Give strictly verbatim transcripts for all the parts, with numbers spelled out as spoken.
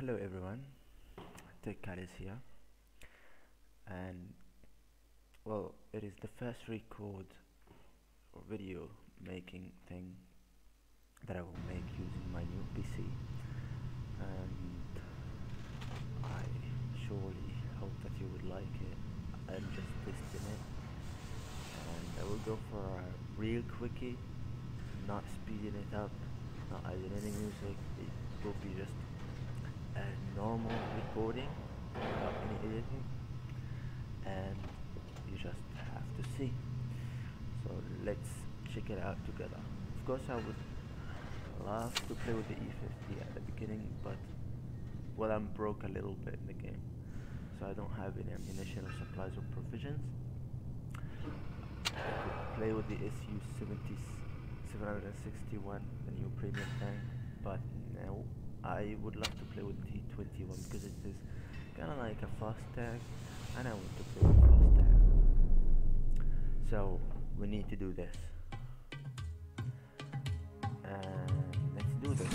Hello everyone, TegCAL is here, and well, it is the first record or video making thing that I will make using my new P C, and I surely hope that you would like it. I'm just testing it, and I will go for a real quickie, not speeding it up, not adding any music. It will be just a normal recording without any editing, and you just have to see. So let's check it out together. Of course, I would love to play with the E fifty at the beginning, but well, I'm broke a little bit in the game, so I don't have any ammunition or supplies or provisions. I could play with the S U seven sixty-one, the new premium tank, but no, I would love to play with T twenty-one because it is kind of like a fast tag, and I want to play with fast tag. So we need to do this, and let's do this.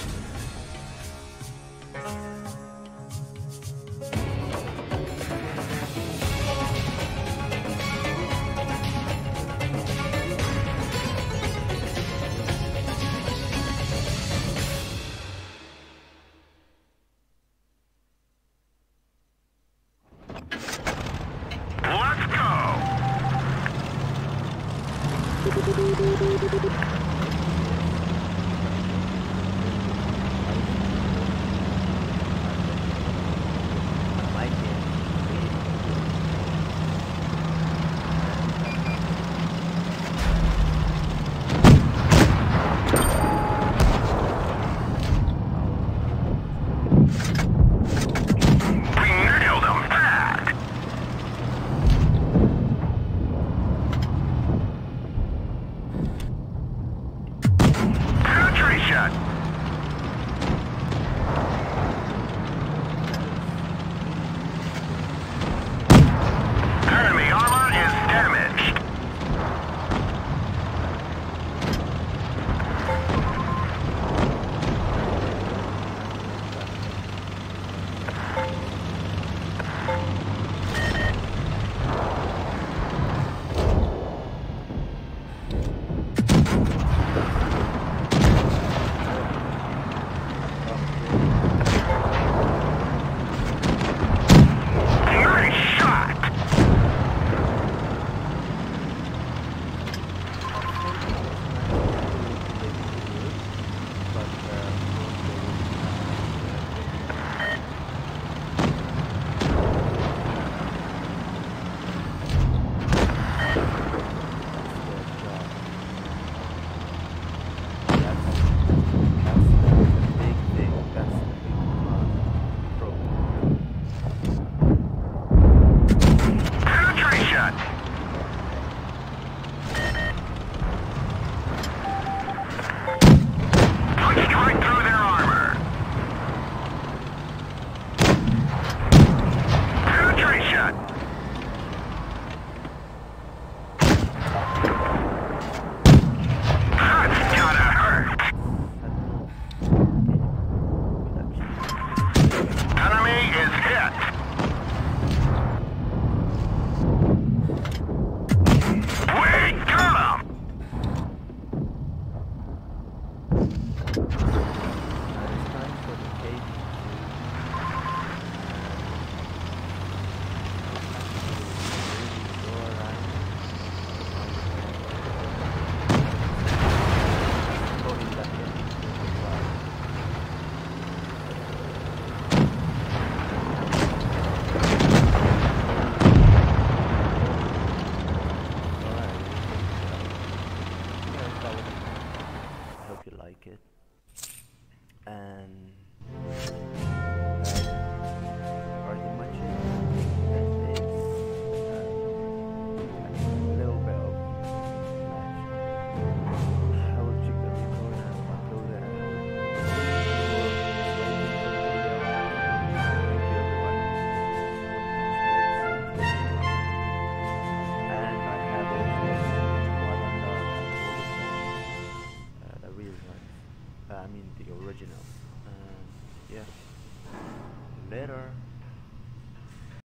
I mean the original. Um, yeah. Later.